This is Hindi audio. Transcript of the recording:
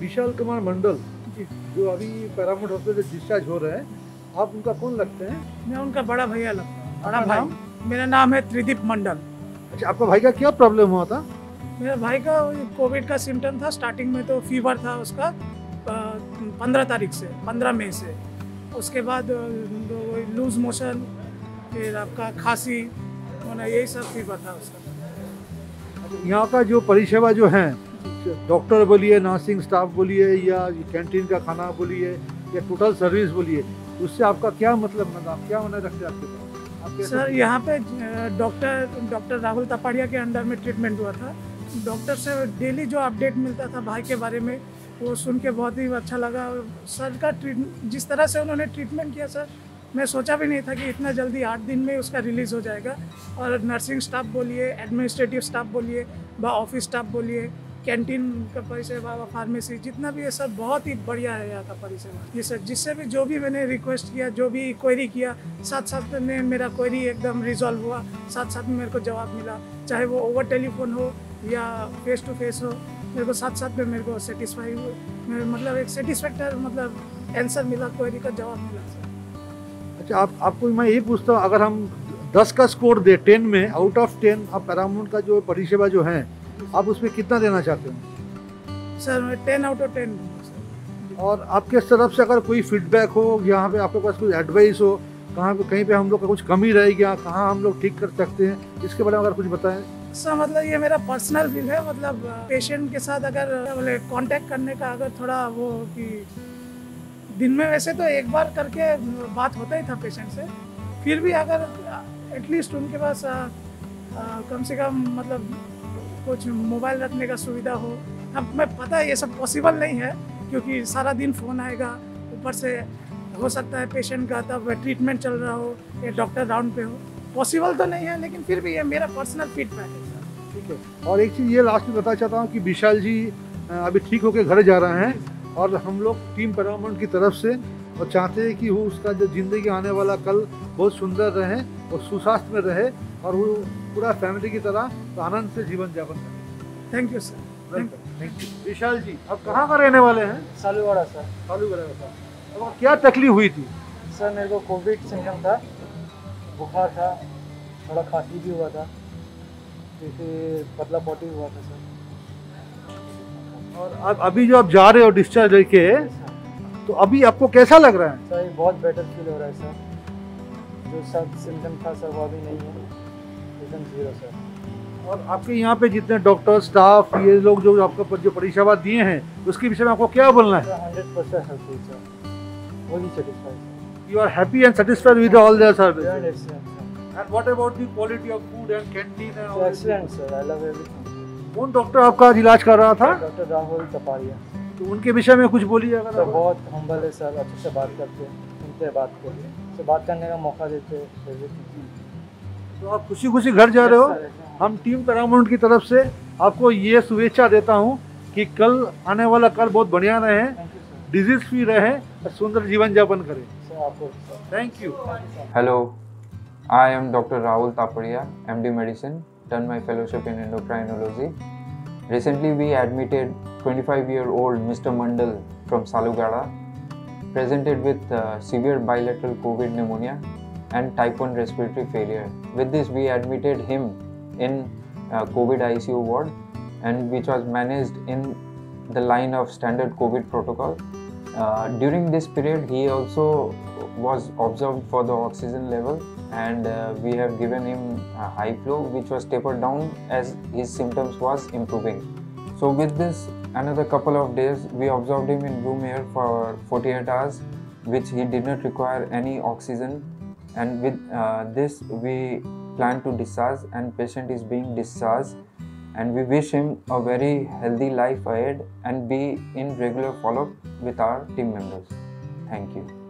विशाल कुमार मंडल जी, जो अभी पैरामाउंट हॉस्पिटल से डिस्चार्ज हो रहे हैं, आप उनका कौन लगते हैं? मैं उनका बड़ा भैया लगता हूँ। बड़ा आपका भाई। मेरा नाम है त्रिदीप मंडल। अच्छा, आपका भाई का क्या प्रॉब्लम हुआ था? मेरे भाई का कोविड का सिम्टम था। स्टार्टिंग में तो फीवर था उसका 15 तारीख से, 15 मई से। उसके बाद लूज मोशन, फिर आपका खांसी होना, यही सब फीवर था उसका। यहाँ का जो परिसेवा जो है, डॉक्टर बोलिए, नर्सिंग स्टाफ बोलिए, या कैंटीन का खाना बोलिए, या टोटल सर्विस बोलिए, उससे आपका क्या मतलब क्या होने रखते हैं आपके पास? आप कैसे- सर यहाँ पे डॉक्टर राहुल तपाड़िया के अंडर में ट्रीटमेंट हुआ था। डॉक्टर से डेली जो अपडेट मिलता था भाई के बारे में, वो सुन के बहुत ही अच्छा लगा। और सर का जिस तरह से उन्होंने ट्रीटमेंट किया सर, मैं सोचा भी नहीं था कि इतना जल्दी 8 दिन में उसका रिलीज़ हो जाएगा। और नर्सिंग स्टाफ बोलिए, एडमिनिस्ट्रेटिव स्टाफ बोलिए, ऑफिस स्टाफ बोलिए, कैंटीन का परिसेवा, फार्मेसी, जितना भी है सब बहुत ही बढ़िया है यहाँ का परिसेवा। ये सर जिससे भी जो भी मैंने रिक्वेस्ट किया, जो भी क्वेरी किया, साथ साथ में मेरा क्वेरी एकदम रिजॉल्व हुआ, साथ साथ में मेरे को जवाब मिला। चाहे वो ओवर टेलीफोन हो या फेस टू फेस हो, मेरे को साथ साथ में मेरे को सेटिस्फाई मतलब एक सेटिस्फैक्टर मतलब आंसर मिला, क्वेरी का जवाब मिला सर। अच्छा, आपको मैं ये पूछता हूँ, अगर हम 10 का स्कोर दे 10 में, आउट ऑफ 10, आप पैरामाउंट का जो परिसेवा जो है, आप उसमें कितना देना चाहते हो? सर मैं 10 आउट ऑफ 10 दूंगा सर। और आपके तरफ से अगर कोई फीडबैक हो, यहाँ पे आपके पास कोई एडवाइस हो, कहाँ पे कहीं पे हम लोग का कुछ कमी रह गया, कहाँ हम लोग ठीक कर सकते हैं, इसके बारे में अगर कुछ बताएं। सर मतलब ये मेरा पर्सनल फील है। मतलब पेशेंट के साथ अगर बोले कांटेक्ट करने का अगर थोड़ा वो कि दिन में वैसे तो एक बार करके बात होता ही था पेशेंट से, फिर भी अगर एटलीस्ट उनके पास कम से कम मतलब कुछ मोबाइल रखने का सुविधा हो। अब मैं पता है ये सब पॉसिबल नहीं है, क्योंकि सारा दिन फ़ोन आएगा, ऊपर से हो सकता है पेशेंट का तब ट्रीटमेंट चल रहा हो या डॉक्टर राउंड पे हो। पॉसिबल तो नहीं है, लेकिन फिर भी ये मेरा पर्सनल फीडबैक है सर। ठीक है। और एक चीज़ ये लास्ट में बताना चाहता हूँ कि विशाल जी अभी ठीक होकर घर जा रहे हैं, और हम लोग टीम पैरामाउंट की तरफ से और चाहते हैं कि वो उसका जो ज़िंदगी आने वाला कल बहुत सुंदर रहे और सुस्वास्थ्य में रहे, और वो पूरा फैमिली की तरह तो आनंद से जीवन यापन करें। Thank you sir. Thank you. Vishal ji, आप कहाँ का रहने वाले हैं? सालूवाड़ा सर। सालूगढ़ा का। अब क्या तकलीफ हुई थी? सर मेरे को कोविड सिम्टम था, बुखार था, थोड़ा खांसी भी हुआ था, जैसे पतला पोटी हुआ था सर। और अब अभी जो आप जा रहे हो डिस्चार्ज लेके, तो अभी आपको कैसा लग रहा है? सर बहुत बेटर फील हो रहा है सर। जो सब सिम्टम था सर वो अभी नहीं है, एकदम जीरो सर। और आपके यहाँ पे जितने डॉक्टर, स्टाफ, ये लोग जो आपको जो परिसेवा दिए हैं, उसके विषय में आपको क्या बोलना है? Sir 100% helpful sir, fully satisfied. You are happy and satisfied with all their services. Beyond excellent sir. And what about the quality of food and canteen and all? So excellent sir, I love everything. कौन डॉक्टर आपका आज इलाज कर रहा था? डॉक्टर राहुल तपाड़िया। तो उनके विषय में कुछ बोलिए अगर सर आप। बहुत हम्बल है सर, अच्छे से बात करते हैं, सुनते हैं बात को, से बात करने का मौका देते हैं everything. तो आप खुशी खुशी घर जा रहे हो। Yes, sir. हम टीम पैरामाउंट की तरफ से आपको ये शुभेच्छा देता हूँ कि कल आने वाला कल बहुत बढ़िया रहे, Thank you sir. Disease free रहे और सुंदर जीवन यापन करें। सर आपको sir. Thank you. Hello, I am Dr. Rahul Tapadia, MD Medicine, done my fellowship in endocrinology. Recently we admitted 25-year-old Mr. Mandal from Salugada, presented with severe bilateral COVID pneumonia and type 1 respiratory failure. With this we admitted him in COVID ICU ward, and which was managed in the line of standard COVID protocol. During this period he also was observed for the oxygen level, and we have given him high flow, which was tapered down as his symptoms was improving. So with this another couple of days we observed him in room air for 48 hours, which he did not require any oxygen, and with this we plan to discharge, and patient is being discharged, and we wish him a very healthy life ahead and be in regular follow-up with our team members. Thank you.